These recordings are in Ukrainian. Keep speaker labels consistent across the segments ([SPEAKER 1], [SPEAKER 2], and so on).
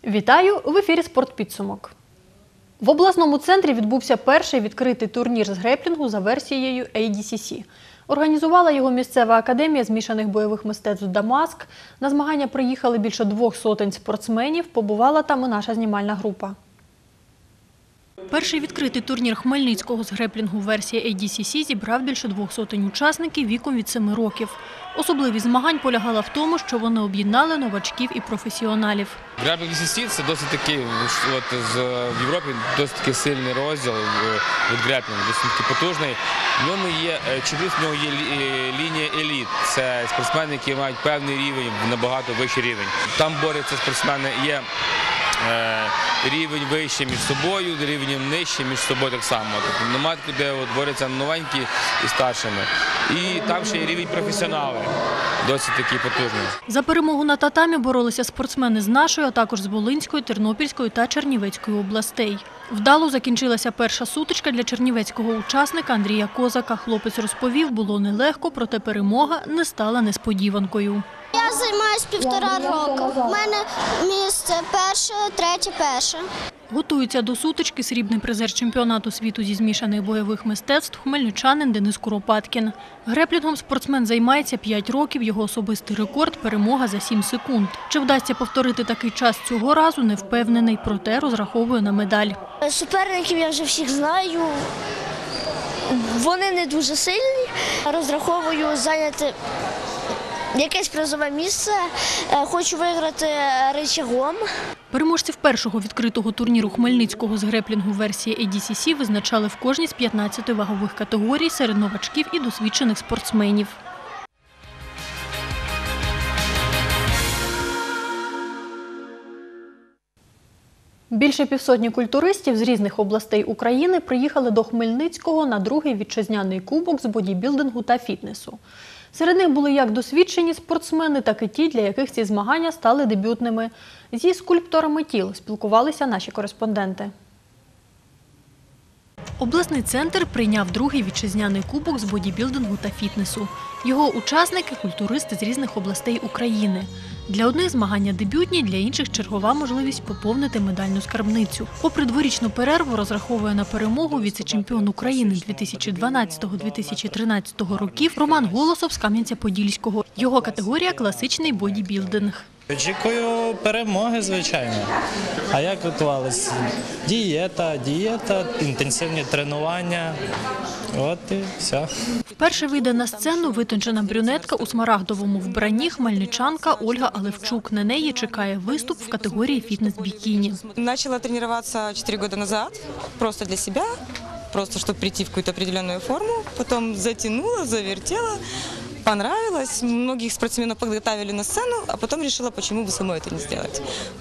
[SPEAKER 1] Вітаю! В ефірі «Спортпідсумок». В обласному центрі відбувся перший відкритий турнір з греплінгу за версією ADCC. Організувала його місцева академія змішаних бойових мистецтв «Дамаск». На змагання приїхали більше 200 спортсменів, побувала там і наша знімальна група. Перший відкритий турнір Хмельницького з греплінгу версії ADCC зібрав більше 200 учасників віком від 7 років. Особливість змагань полягала в тому, що вони об'єднали новачків і професіоналів.
[SPEAKER 2] Греплінг ADCC – це досить такий, в Європі досить такий сильний розділ від греплінгу, досить такий потужний. В ньому є лінія еліт. Це спортсмени, які мають певний рівень, набагато вищий рівень. Там борються спортсмени, є рівень вище між собою, рівень нижче між собою так само. Тобто немає, де борються новенькі і старшими. І там ще є рівень професіонали, досить такий потужний.
[SPEAKER 1] За перемогу на татамі боролися спортсмени з нашої, а також з Волинської, Тернопільської та Чернівецької областей. Вдало закінчилася перша сутичка для чернівецького учасника Андрія Козака. Хлопець розповів, було нелегко, проте перемога не стала несподіванкою.
[SPEAKER 3] Я займаюся 1,5 року. У мене місце перше, третє, перше.
[SPEAKER 1] Готується до сутички срібний призер чемпіонату світу зі змішаних бойових мистецтв хмельничанин Денис Куропаткін. Греплінгом спортсмен займається 5 років, його особистий рекорд – перемога за 7 секунд. Чи вдасться повторити такий час цього разу, не впевнений, проте розраховує на медаль.
[SPEAKER 3] Суперників я вже всіх знаю. Вони не дуже сильні. Розраховую зайняти якесь призове місце. Хочу виграти ричагом.
[SPEAKER 1] Переможців першого відкритого турніру Хмельницького з греплінгу версії ADCC визначали в кожній з 15 вагових категорій серед новачків і досвідчених спортсменів. Більше півсотні культуристів з різних областей України приїхали до Хмельницького на другий вітчизняний кубок з бодібілдингу та фітнесу. Серед них були як досвідчені спортсмени, так і ті, для яких ці змагання стали дебютними. Зі скульпторами тіл спілкувалися наші кореспонденти. Обласний центр прийняв другий вітчизняний кубок з бодібілдингу та фітнесу. Його учасники – культуристи з різних областей України. Для одних змагання дебютні, для інших – чергова можливість поповнити медальну скарбницю. Попри дворічну перерву розраховує на перемогу віце-чемпіон України 2012-2013 років Роман Голосов з Кам'янця-Подільського. Його категорія – класичний бодібілдинг.
[SPEAKER 4] Очікую перемоги, звичайно. А як готувалися? Дієта, інтенсивні тренування. От і все.
[SPEAKER 1] Вперше вийде на сцену витончена брюнетка у смарагдовому вбранні хмельничанка Ольга Алевчук. На неї чекає виступ в категорії фітнес-бікіні.
[SPEAKER 5] Начала тренироваться 4 года назад, просто для себя, просто чтобы прийти в какую-то определенную форму. Потом затянула, завертела. Понравилось. Многих спортсменов подготовили на сцену, а потом решила, почему бы самой это не сделать.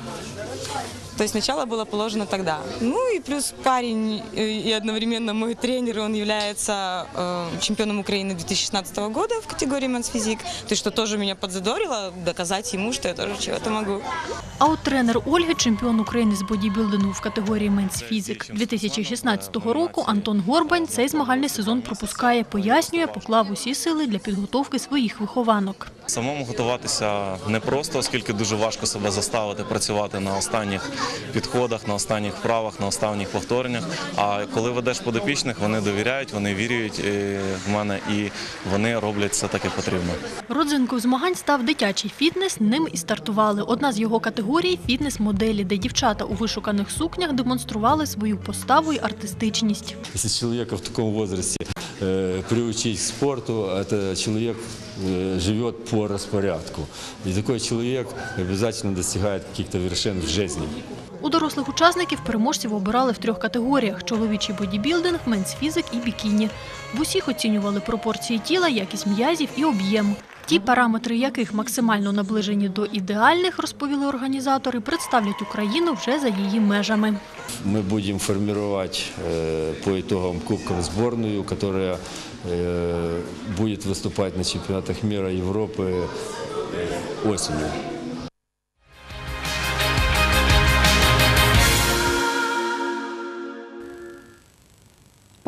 [SPEAKER 5] То есть начало было положено тогда. Ну и плюс парень и одновременно мой тренер, он является чемпионом Украины 2016 года в категории Men's Physique. То есть что тоже меня подзадорило, доказать ему, что я тоже чего-то могу.
[SPEAKER 1] А от тренер Ольги, чемпіон України з бодібілдингу в категорії Men's Physique 2016 року Антон Горбань цей змагальний сезон пропускає, пояснює, поклав усі сили для підготовки своїх вихованок.
[SPEAKER 6] Самому готуватися непросто, оскільки дуже важко себе заставити працювати на останніх підходах, на останніх вправах, на останніх повтореннях. А коли ведеш підопічних, вони довіряють, вони вірять в мене і вони роблять все так, як потрібно.
[SPEAKER 1] Родзинкою змагань став дитячий фітнес, ним і стартували. Одна з його категорій – фітнес-моделі, де дівчата у вишуканих сукнях демонстрували свою поставу й артистичність.
[SPEAKER 7] Якщо чоловіка в такому віці приучить к спорту, это человек живет по распорядку. И такой человек обязательно достигает каких-то вершин в жизни.
[SPEAKER 1] У дорослих учасників переможців обирали в 3 категоріях – чоловічий бодібілдинг, Men's Physique і бікіні. В усіх оцінювали пропорції тіла, якість м'язів і об'єм. Ті параметри, яких максимально наближені до ідеальних, розповіли організатори, представлять Україну вже за її межами.
[SPEAKER 7] Ми будемо формувати по итогам Кубков збірну, яка буде виступати на чемпіонатах світу, Європи осінню.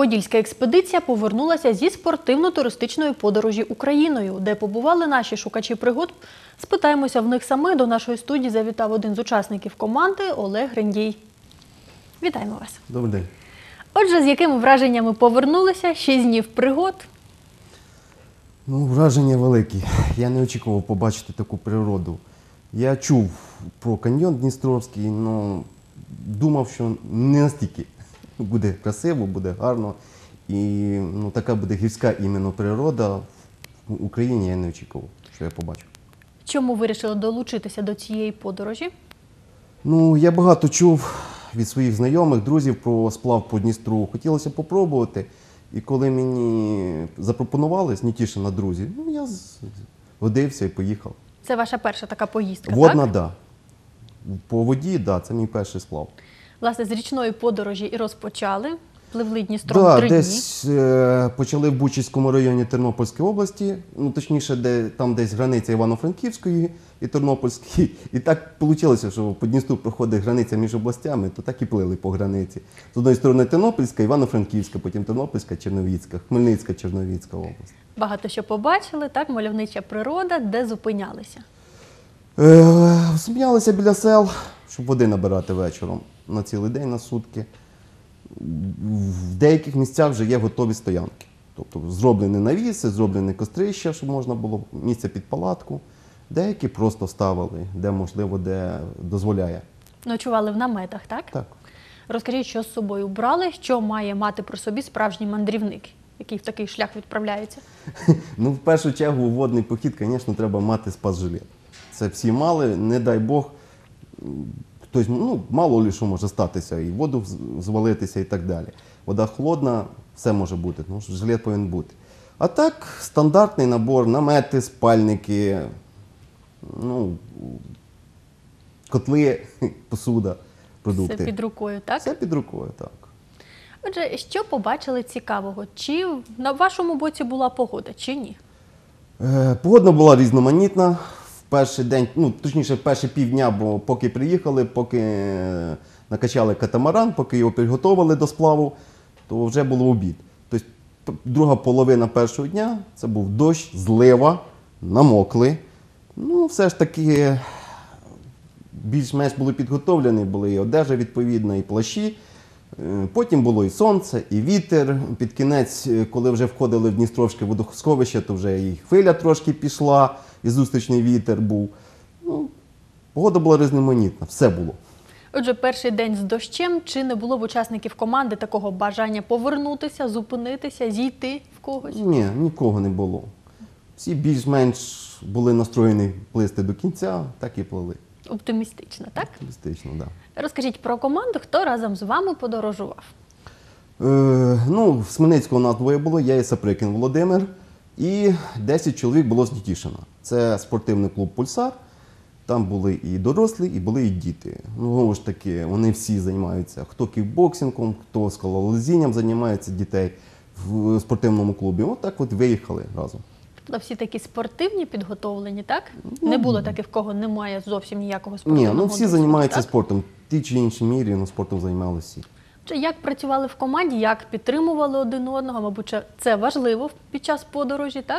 [SPEAKER 1] Подільська експедиція повернулася зі спортивно-туристичної подорожі Україною, де побували наші шукачі пригод. Спитаємося в них самих. До нашої студії завітав один з учасників команди Олег Рендій. Вітаємо вас.
[SPEAKER 8] Добрий день.
[SPEAKER 1] Отже, з якими враженнями повернулися? 6 днів пригод.
[SPEAKER 8] Ну, враження великі. Я не очікував побачити таку природу. Я чув про каньйон Дністровський, але думав, що не настільки буде красиво, буде гарно. І така буде гірська іменно природа. В Україні я не очікував, що я побачу.
[SPEAKER 1] Чому вирішили долучитися до цієї подорожі?
[SPEAKER 8] Ну, я багато чув від своїх знайомих, друзів про сплав по Дністру. Хотілося попробувати. І коли мені запропонували з Нетішина друзі, я згодився і поїхав.
[SPEAKER 1] Це ваша перша така поїздка,
[SPEAKER 8] Водна,
[SPEAKER 1] так?
[SPEAKER 8] да. По воді, да, це мій перший сплав.
[SPEAKER 1] Власне, з річної подорожі і розпочали. Пливли Дністром
[SPEAKER 8] Да,
[SPEAKER 1] 3 дні.
[SPEAKER 8] десь почали в Бучівському районі Тернопільської області, точніше, там десь границя Івано-Франківської і Тернопільської. І так вийшло, що по Дністру проходить границя між областями, то так і плили по границі. З одної сторони Тернопільська, Івано-Франківська, потім Тернопільська, Черновіцька, Хмельницька, Черновіцька область.
[SPEAKER 1] Багато що побачили, так, мальовнича природа, де зупинялися.
[SPEAKER 8] Зупинялися біля сел, щоб води набирати вечором на цілий день, на сутки. В деяких місцях вже є готові стоянки. Тобто зроблені навіси, зроблені кострища, щоб можна було місце під палатку. Деякі просто ставили, де можливо, де дозволяє.
[SPEAKER 1] Ночували в наметах, так?
[SPEAKER 8] Так.
[SPEAKER 1] Розкажіть, що з собою брали, що має мати при собі справжній мандрівник, який в такий шлях відправляється?
[SPEAKER 8] Ну, в першу чергу, у водний похід, звісно, треба мати спас-жилет. Це всі мали, не дай Бог, хтось, мало ли що може статися, і воду звалитися і так далі. Вода холодна, все може бути, тому що жилет повинен бути. А так, стандартний набор, намети, спальники, котли, посуда, продукти.
[SPEAKER 1] Все під рукою, так?
[SPEAKER 8] Все під рукою, так.
[SPEAKER 1] Отже, що побачили цікавого? Чи на вашому боці була погода, чи ні?
[SPEAKER 8] Погода була різноманітна. В перший день, точніше, в перші півдня, бо поки приїхали, поки накачали катамаран, поки його підготовили до сплаву, то вже було обід. Тобто друга половина першого дня – це був дощ, злива, намокли. Все ж таки більш-менш були підготовлені, були і одежа відповідна, і плащі. Потім було і сонце, і вітер. Під кінець, коли вже входили в Дністровське водосховище, то вже і хвиля трошки пішла, і зустрічний вітер був. Погода була різноманітна, все було.
[SPEAKER 1] Отже, перший день з дощем, чи не було в учасників команди такого бажання повернутися, зупинитися, зійти в когось?
[SPEAKER 8] Ні, нікого не було. Всі більш-менш були настроєні плисти до кінця, так і плили.
[SPEAKER 1] Оптимістично, так?
[SPEAKER 8] Оптимістично, так. Да.
[SPEAKER 1] Розкажіть про команду, хто разом з вами подорожував?
[SPEAKER 8] В Хмельницького у нас двоє було, я і Саприкін Володимир, і 10 чоловік було з Нетішина. Це спортивний клуб «Пульсар». Там були і дорослі, і були і діти. Знову ж таки, вони всі займаються, хто кікбоксингом, хто скалолазінням займається дітей в спортивному клубі. От виїхали разом.
[SPEAKER 1] Тобто всі такі спортивні, підготовлені, так? Не було таких, в кого немає зовсім ніякого спортивного
[SPEAKER 8] Ні, всі
[SPEAKER 1] досвіду,
[SPEAKER 8] займаються
[SPEAKER 1] так?
[SPEAKER 8] спортом. В тій чи іншій мірі, спортом займалися всі.
[SPEAKER 1] Чи як працювали в команді, як підтримували один одного? Мабуть, це важливо під час подорожі, так?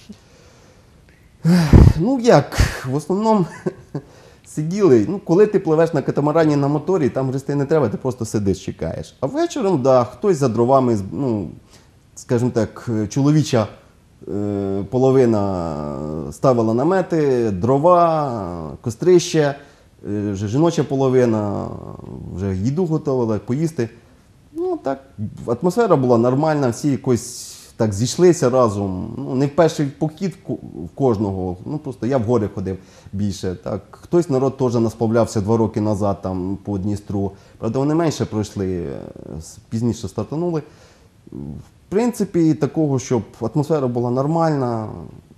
[SPEAKER 8] В основному сиділи. Коли ти пливеш на катамарані на моторі, там грести не треба, ти просто сидиш, чекаєш. А вечором, хтось за дровами, скажімо так, чоловіча половина ставила намети, дрова, кострище, жіноча половина вже їду готувала, поїсти. Атмосфера була нормальна, всі якось так зійшлися разом. Не в перший похід в кожного, просто я в гори ходив більше. Так. Хтось народ теж насплавлявся 2 роки назад там, по Дністру. Правда, вони менше пройшли, пізніше стартанули. В принципі, такого, щоб атмосфера була нормальна.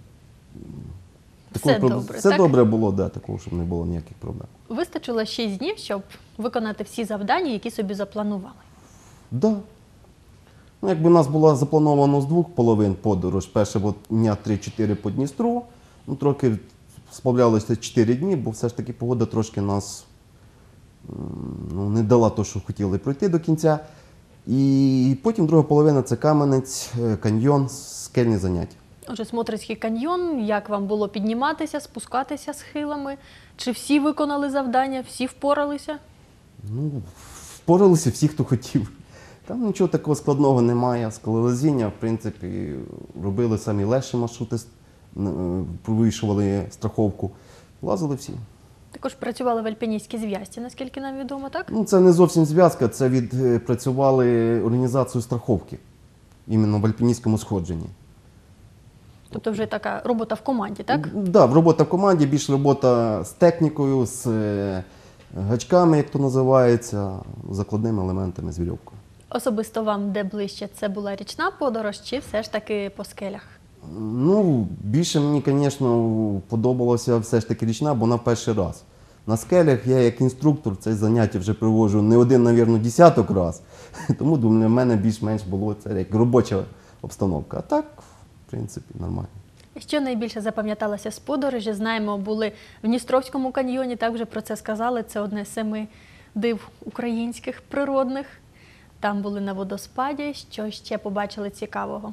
[SPEAKER 8] Все добре було, такого, щоб не було ніяких проблем.
[SPEAKER 1] Вистачило 6 днів, щоб виконати всі завдання, які собі запланували?
[SPEAKER 8] Так. Якби у нас було заплановано з 2 половин подорож, перше дня 3-4 по Дністру, трохи сплавлялося 4 дні, бо все ж таки погода трошки нас не дала те, що хотіли пройти до кінця. І потім друга половина – це Кам'янець, каньйон, скельні заняття.
[SPEAKER 1] Отже, Смотрицький каньйон, як вам було підніматися, спускатися схилами? Чи всі виконали завдання, всі впоралися?
[SPEAKER 8] Ну, впоралися всі, хто хотів. Там нічого такого складного немає. Скалолазіння, в принципі, робили самі легші маршрути, повищували страховку. Лазили всі.
[SPEAKER 1] Також працювали в альпіністській зв'язці, наскільки нам відомо, так?
[SPEAKER 8] Ну, це не зовсім зв'язка, це відпрацювали організацію страховки, іменно в альпіністському сходженні.
[SPEAKER 1] Тобто вже така робота в команді, так?
[SPEAKER 8] Так, робота в команді, більш робота з технікою, з гачками, як то називається, закладними елементами, з вірьовкою.
[SPEAKER 1] Особисто вам де ближче? Це була річна подорож чи все ж таки по скелях?
[SPEAKER 8] Ну, більше мені, звісно, подобалося все ж таки річна, бо на перший раз. На скелях я як інструктор це заняття вже проводжу не один, мабуть, десяток раз. Тому, думаю, в мене більш-менш було це як робоча обстановка. А так, в принципі, нормально.
[SPEAKER 1] Що найбільше запам'яталося з подорожі? Знаємо, були в Дністровському каньйоні, так вже про це сказали. Це одне з 7 див українських природних. Там були на водоспаді. Що ще побачили цікавого?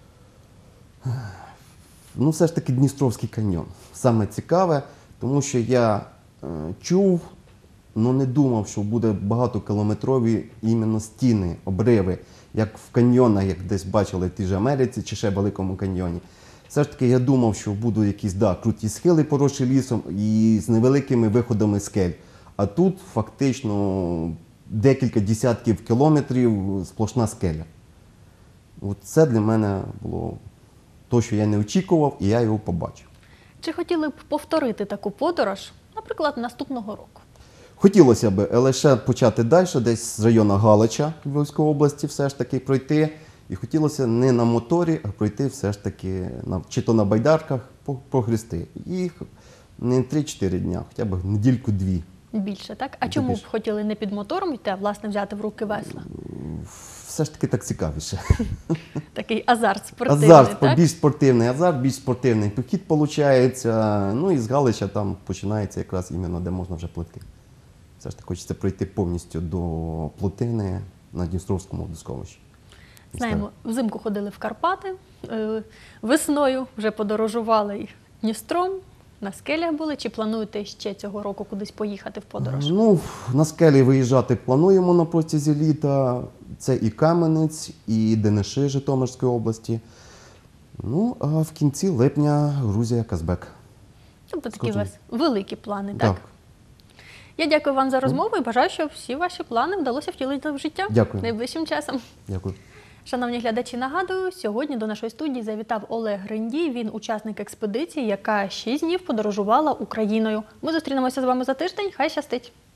[SPEAKER 8] Ну, все ж таки Дністровський каньйон. Саме цікаве, тому що я чув, але не думав, що буде багатокілометрові іменно стіни, обриви, як в каньйонах, як десь бачили в тій же Америці чи ще в Великому каньйоні. Все ж таки я думав, що будуть якісь круті схили, поросші лісом і з невеликими виходами скель. А тут фактично декілька десятків кілометрів сплошна скеля. От це для мене було те, що я не очікував, і я його побачив.
[SPEAKER 1] Чи хотіли б повторити таку подорож, наприклад, наступного року?
[SPEAKER 8] Хотілося б, але ще почати далі, десь з району Галича Львівської області все ж таки пройти. І хотілося не на моторі, а пройти все ж таки чи то на байдарках по хрести. І не 3-4 дня, хоча б недільку-дві.
[SPEAKER 1] Більше, так? А чому б
[SPEAKER 8] Більше.
[SPEAKER 1] хотіли не під мотором йти, а власне взяти в руки весла?
[SPEAKER 8] Все ж таки так цікавіше.
[SPEAKER 1] Такий азарт спортивний,
[SPEAKER 8] Азарт,
[SPEAKER 1] так?
[SPEAKER 8] більш спортивний азарт, більш спортивний похід виходить. Ну і з Галича там починається якраз іменно, де можна вже плити. Все ж таки хочеться пройти повністю до плотини на Дністровському водосховищі.
[SPEAKER 1] Знаємо, взимку ходили в Карпати, весною вже подорожували і Дністром, на скелях були. Чи плануєте ще цього року кудись поїхати в подорож?
[SPEAKER 8] Ну, на скелі виїжджати плануємо на протязі літа. Це і Кам'янець, і Дениши Житомирської області. Ну, а в кінці липня Грузія, Казбек.
[SPEAKER 1] Тобто такі у вас
[SPEAKER 8] Скажімо.
[SPEAKER 1] великі плани, так? Я дякую вам за розмову і бажаю, щоб всі ваші плани вдалося втілити в життя
[SPEAKER 8] Дякую.
[SPEAKER 1] найближчим часом.
[SPEAKER 8] Дякую.
[SPEAKER 1] Шановні глядачі, нагадую, сьогодні до нашої студії завітав Олег Гриндій. Він учасник експедиції, яка 6 днів подорожувала Україною. Ми зустрінемося з вами за тиждень. Хай щастить!